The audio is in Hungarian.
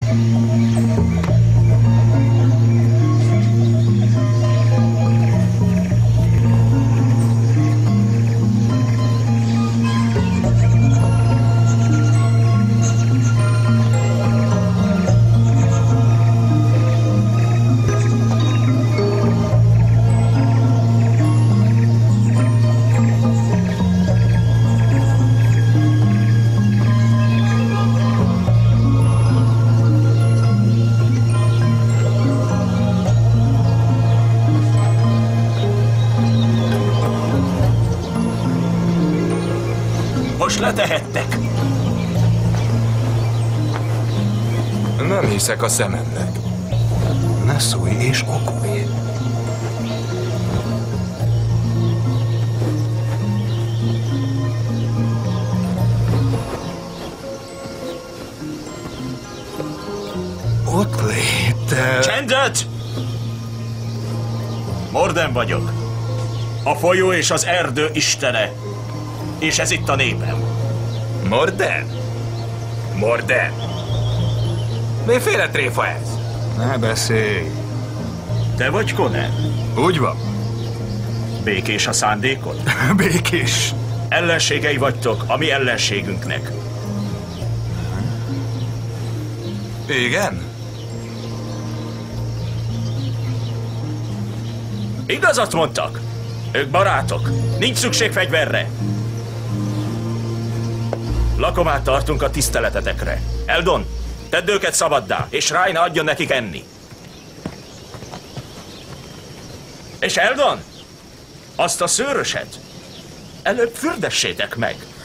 Letehettek. Nem hiszek a szememnek. Ne szólj és okulj. Ott léte... Csendet! Morden vagyok. A folyó és az erdő istene. És ez itt a népem. Morden? Morden? Miféle tréfa ez? Ne beszélj. Te vagy Conan? Úgy van. Békés a szándékod? Békés. Ellenségei vagytok a mi ellenségünknek. Igen? Igazat mondtak. Ők barátok. Nincs szükség fegyverre. Lakomát tartunk a tiszteletetekre. Eldon, tedd őket szabaddá, és Raina adjon nekik enni. És Eldon, azt a szőröset előbb fürdessétek meg.